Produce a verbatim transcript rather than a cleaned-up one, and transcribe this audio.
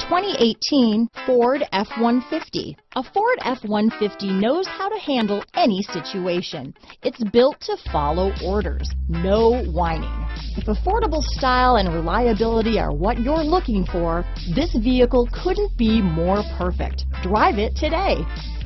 twenty eighteen Ford F one fifty. A Ford F one fifty knows how to handle any situation. It's built to follow orders, no whining. If affordable style and reliability are what you're looking for, this vehicle couldn't be more perfect. Drive it today.